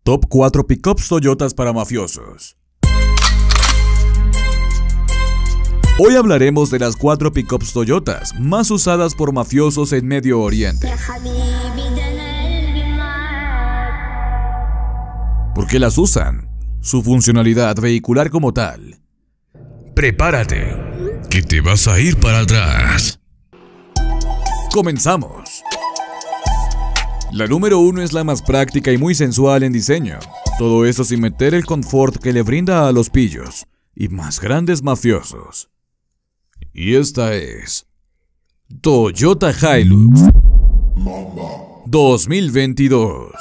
Top 4 pickups Toyotas para mafiosos. Hoy hablaremos de las 4 pickups Toyotas más usadas por mafiosos en Medio Oriente. ¿Por qué las usan? Su funcionalidad vehicular como tal. Prepárate, que te vas a ir para atrás. Comenzamos. La número 1 es la más práctica y muy sensual en diseño. Todo eso sin meter el confort que le brinda a los pillos y más grandes mafiosos. Y esta es Toyota Hilux 2022.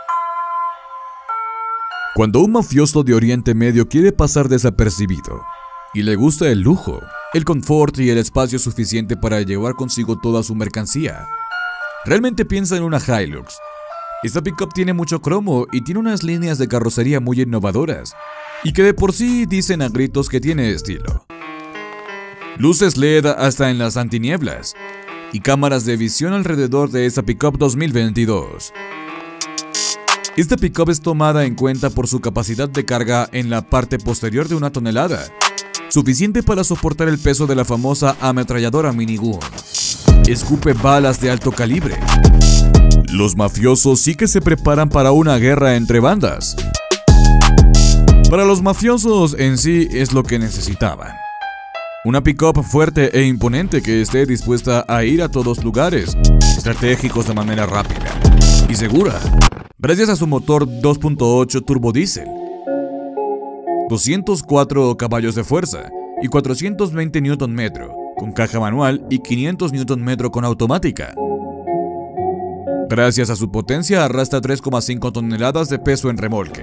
Cuando un mafioso de Oriente Medio quiere pasar desapercibido y le gusta el lujo, el confort y el espacio suficiente para llevar consigo toda su mercancía, realmente piensa en una Hilux. Esta pickup tiene mucho cromo y tiene unas líneas de carrocería muy innovadoras y que de por sí dicen a gritos que tiene estilo. Luces LED hasta en las antinieblas y cámaras de visión alrededor de esta pickup 2022. Esta pickup es tomada en cuenta por su capacidad de carga en la parte posterior de 1 tonelada, suficiente para soportar el peso de la famosa ametralladora minigun. Escupe balas de alto calibre. Los mafiosos sí que se preparan para una guerra entre bandas. Para los mafiosos en sí es lo que necesitaban. Una pickup fuerte e imponente que esté dispuesta a ir a todos lugares estratégicos de manera rápida y segura, gracias a su motor 2.8 turbodiesel, 204 caballos de fuerza y 420 Nm con caja manual y 500 Nm con automática. Gracias a su potencia arrastra 3,5 toneladas de peso en remolque.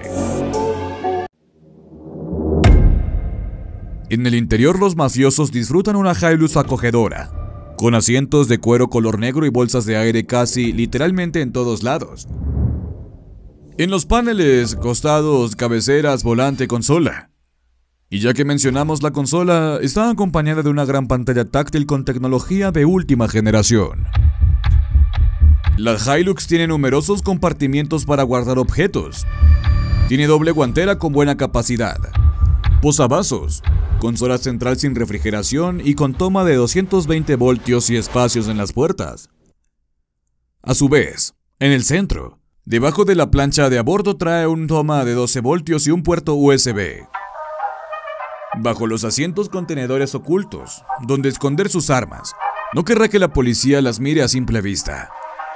En el interior los mafiosos disfrutan una Hilux acogedora, con asientos de cuero color negro y bolsas de aire casi literalmente en todos lados. En los paneles, costados, cabeceras, volante, consola. Y ya que mencionamos la consola, está acompañada de una gran pantalla táctil con tecnología de última generación. La Hilux tiene numerosos compartimientos para guardar objetos. Tiene doble guantera con buena capacidad, posavasos, consola central sin refrigeración y con toma de 220 voltios y espacios en las puertas. A su vez, en el centro, debajo de la plancha de a bordo trae un toma de 12 voltios y un puerto USB. Bajo los asientos contenedores ocultos, donde esconder sus armas. No querrá que la policía las mire a simple vista.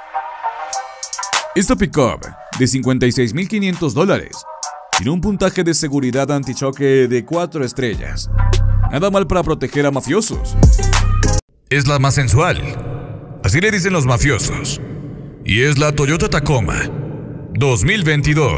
Esta pickup, de $56.500, tiene un puntaje de seguridad antichoque de 4 estrellas. Nada mal para proteger a mafiosos. Es la más sensual, así le dicen los mafiosos. Y es la Toyota Tacoma 2022.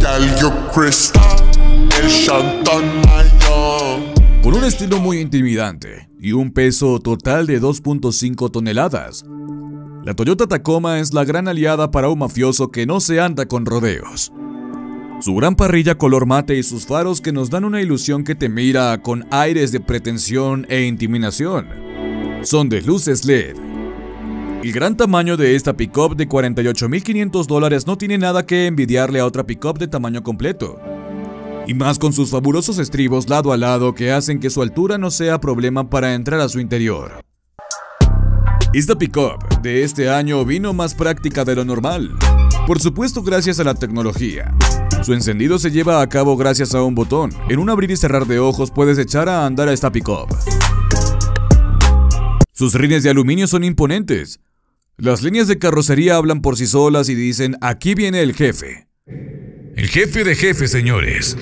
Con un estilo muy intimidante y un peso total de 2.5 toneladas, la Toyota Tacoma es la gran aliada para un mafioso que no se anda con rodeos. Su gran parrilla color mate y sus faros que nos dan una ilusión que te mira con aires de pretensión e intimidación son de luces LED. El gran tamaño de esta pickup de $48.500 no tiene nada que envidiarle a otra pickup de tamaño completo. Y más con sus fabulosos estribos lado a lado que hacen que su altura no sea problema para entrar a su interior. Esta pickup de este año vino más práctica de lo normal, por supuesto gracias a la tecnología. Su encendido se lleva a cabo gracias a un botón. En un abrir y cerrar de ojos puedes echar a andar a esta pickup. Sus rines de aluminio son imponentes. Las líneas de carrocería hablan por sí solas y dicen: aquí viene el jefe. El jefe de jefes, señores.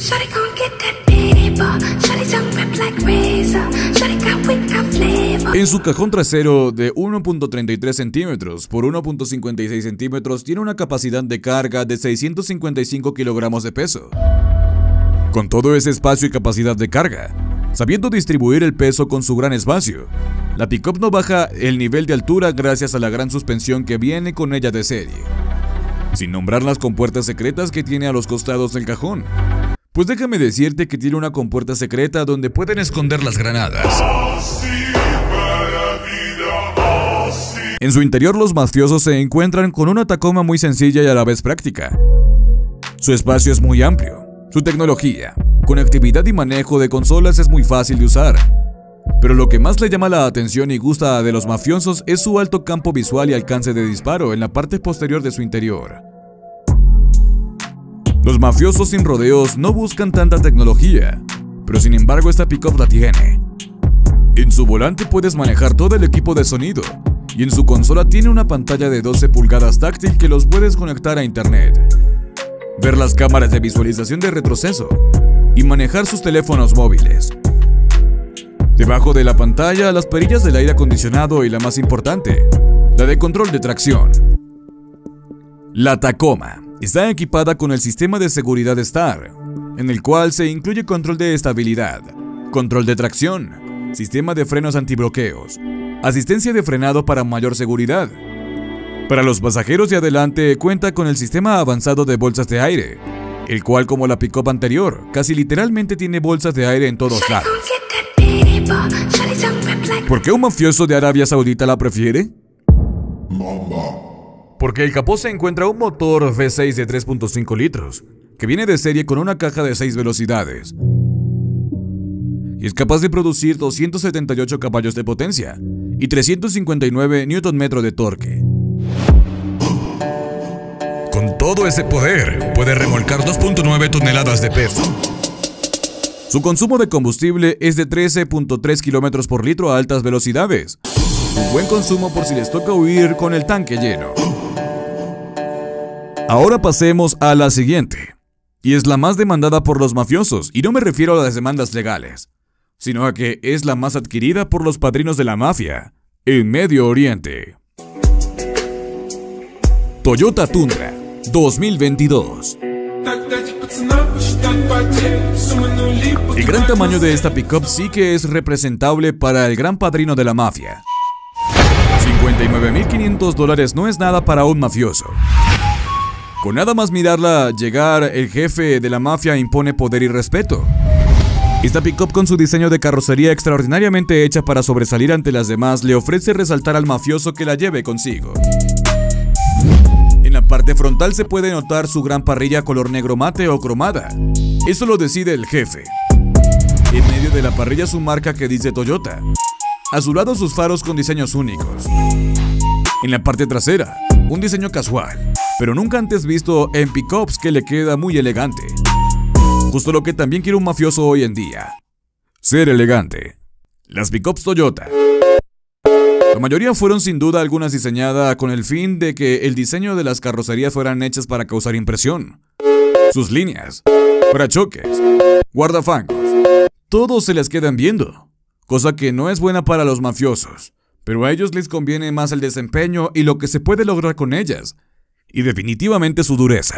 En su cajón trasero de 1.33 centímetros por 1.56 centímetros tiene una capacidad de carga de 655 kilogramos de peso. Con todo ese espacio y capacidad de carga, sabiendo distribuir el peso con su gran espacio, la pickup no baja el nivel de altura gracias a la gran suspensión que viene con ella de serie. Sin nombrar las compuertas secretas que tiene a los costados del cajón. Pues déjame decirte que tiene una compuerta secreta donde pueden esconder las granadas. En su interior los mafiosos se encuentran con una Tacoma muy sencilla y a la vez práctica. Su espacio es muy amplio. Su tecnología, conectividad y manejo de consolas es muy fácil de usar. Pero lo que más le llama la atención y gusta de los mafiosos es su alto campo visual y alcance de disparo en la parte posterior de su interior. Los mafiosos sin rodeos no buscan tanta tecnología, pero sin embargo esta pick-up la tiene. En su volante puedes manejar todo el equipo de sonido, y en su consola tiene una pantalla de 12 pulgadas táctil que los puedes conectar a internet, ver las cámaras de visualización de retroceso y manejar sus teléfonos móviles. Debajo de la pantalla, las perillas del aire acondicionado y la más importante, la de control de tracción. La Tacoma está equipada con el sistema de seguridad Star, en el cual se incluye control de estabilidad, control de tracción, sistema de frenos antibloqueos, asistencia de frenado para mayor seguridad. Para los pasajeros de adelante cuenta con el sistema avanzado de bolsas de aire, el cual, como la pick-up anterior, casi literalmente tiene bolsas de aire en todos lados. ¿Por qué un mafioso de Arabia Saudita la prefiere? Porque el capó se encuentra un motor V6 de 3.5 litros, que viene de serie con una caja de 6 velocidades. Y es capaz de producir 278 caballos de potencia y 359 Nm de torque. Con todo ese poder, puede remolcar 2.9 toneladas de peso. Su consumo de combustible es de 13.3 km por litro a altas velocidades. Un buen consumo por si les toca huir con el tanque lleno. Ahora pasemos a la siguiente, y es la más demandada por los mafiosos, y no me refiero a las demandas legales, sino a que es la más adquirida por los padrinos de la mafia en Medio Oriente. Toyota Tundra 2022. El gran tamaño de esta pickup sí que es representable para el gran padrino de la mafia. $59.500 no es nada para un mafioso. Con nada más mirarla llegar, el jefe de la mafia impone poder y respeto. Esta pickup, con su diseño de carrocería extraordinariamente hecha para sobresalir ante las demás, le ofrece resaltar al mafioso que la lleve consigo. En la parte frontal se puede notar su gran parrilla color negro mate o cromada. Eso lo decide el jefe. En medio de la parrilla su marca que dice Toyota. A su lado sus faros con diseños únicos. En la parte trasera, un diseño casual, pero nunca antes visto en pickups, que le queda muy elegante. Justo lo que también quiere un mafioso hoy en día: ser elegante. Las pickups Toyota, la mayoría fueron sin duda algunas diseñadas con el fin de que el diseño de las carrocerías fueran hechas para causar impresión. Sus líneas, parachoques, guardafangos, todos se les quedan viendo, cosa que no es buena para los mafiosos, pero a ellos les conviene más el desempeño y lo que se puede lograr con ellas, y definitivamente su dureza.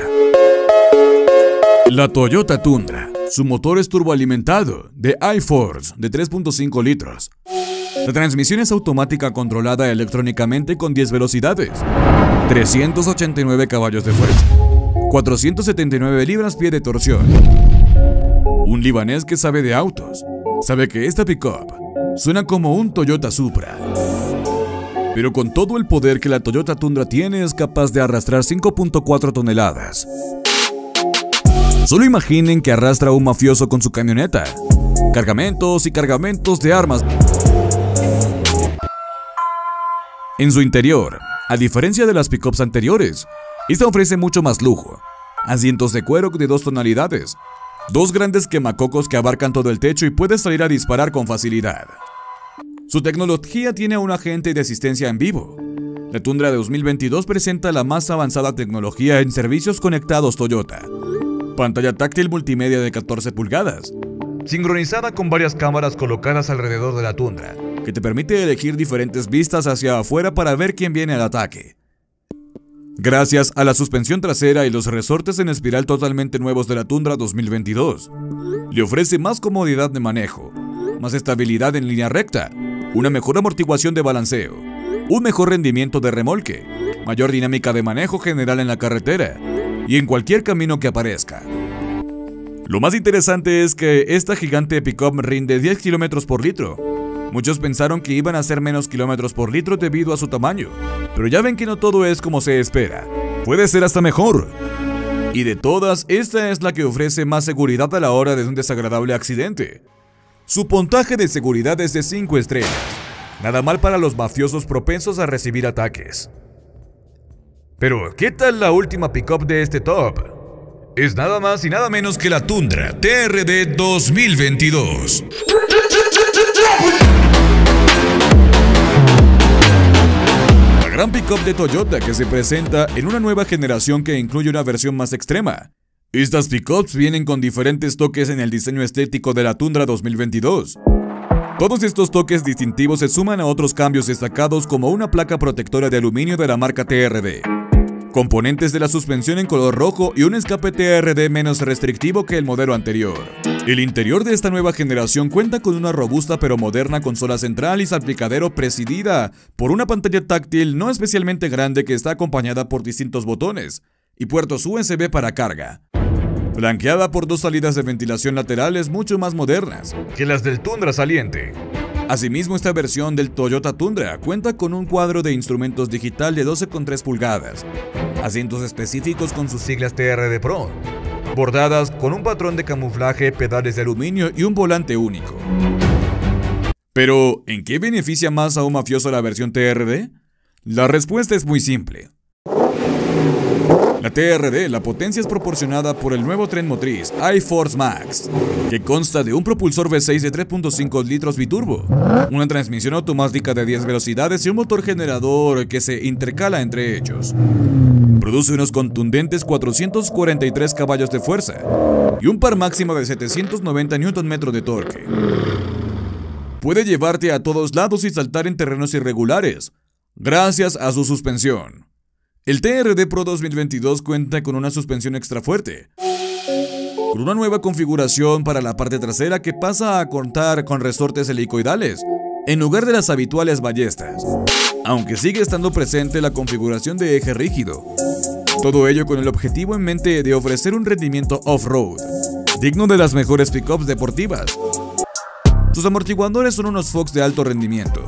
La Toyota Tundra, su motor es turboalimentado de iForce de 3.5 litros. La transmisión es automática controlada electrónicamente con 10 velocidades, 389 caballos de fuerza, 479 libras-pie de torsión. Un libanés que sabe de autos sabe que esta pickup suena como un Toyota Supra. Pero con todo el poder que la Toyota Tundra tiene, es capaz de arrastrar 5.4 toneladas. Solo imaginen que arrastra a un mafioso con su camioneta. Cargamentos y cargamentos de armas. En su interior, a diferencia de las pickups anteriores, esta ofrece mucho más lujo. Asientos de cuero de 2 tonalidades, 2 grandes quemacocos que abarcan todo el techo y puedes salir a disparar con facilidad. Su tecnología tiene un agente de asistencia en vivo. La Tundra de 2022 presenta la más avanzada tecnología en servicios conectados Toyota. Pantalla táctil multimedia de 14 pulgadas, sincronizada con varias cámaras colocadas alrededor de la Tundra, que te permite elegir diferentes vistas hacia afuera para ver quién viene al ataque. Gracias a la suspensión trasera y los resortes en espiral totalmente nuevos de la Tundra 2022, le ofrece más comodidad de manejo, más estabilidad en línea recta, una mejor amortiguación de balanceo, un mejor rendimiento de remolque, mayor dinámica de manejo general en la carretera y en cualquier camino que aparezca. Lo más interesante es que esta gigante pickup rinde 10 km por litro. Muchos pensaron que iban a ser menos kilómetros por litro debido a su tamaño, pero ya ven que no todo es como se espera. Puede ser hasta mejor. Y de todas, esta es la que ofrece más seguridad a la hora de un desagradable accidente. Su puntaje de seguridad es de 5 estrellas. Nada mal para los mafiosos propensos a recibir ataques. Pero, ¿qué tal la última pickup de este top? Es nada más y nada menos que la Tundra TRD 2022. La gran pickup de Toyota que se presenta en una nueva generación que incluye una versión más extrema. Estas pickups vienen con diferentes toques en el diseño estético de la Tundra 2022. Todos estos toques distintivos se suman a otros cambios destacados como una placa protectora de aluminio de la marca TRD, componentes de la suspensión en color rojo y un escape TRD menos restrictivo que el modelo anterior. El interior de esta nueva generación cuenta con una robusta pero moderna consola central y salpicadero presidida por una pantalla táctil no especialmente grande que está acompañada por distintos botones y puertos USB para carga, flanqueada por 2 salidas de ventilación laterales mucho más modernas que las del Tundra saliente. Asimismo, esta versión del Toyota Tundra cuenta con un cuadro de instrumentos digital de 12,3 pulgadas, asientos específicos con sus siglas TRD Pro, bordadas con un patrón de camuflaje, pedales de aluminio y un volante único. Pero, ¿en qué beneficia más a un mafioso la versión TRD? La respuesta es muy simple. La TRD, la potencia es proporcionada por el nuevo tren motriz iForce Max, que consta de un propulsor V6 de 3.5 litros biturbo, una transmisión automática de 10 velocidades y un motor generador que se intercala entre ellos. Produce unos contundentes 443 caballos de fuerza y un par máximo de 790 Nm de torque. Puede llevarte a todos lados y saltar en terrenos irregulares, gracias a su suspensión. El TRD Pro 2022 cuenta con una suspensión extra fuerte, con una nueva configuración para la parte trasera que pasa a contar con resortes helicoidales en lugar de las habituales ballestas, aunque sigue estando presente la configuración de eje rígido. Todo ello con el objetivo en mente de ofrecer un rendimiento off-road, digno de las mejores pickups deportivas. Sus amortiguadores son unos Fox de alto rendimiento.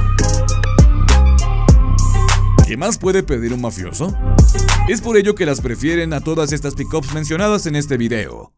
¿Qué más puede pedir un mafioso? Es por ello que las prefieren a todas estas pickups mencionadas en este video.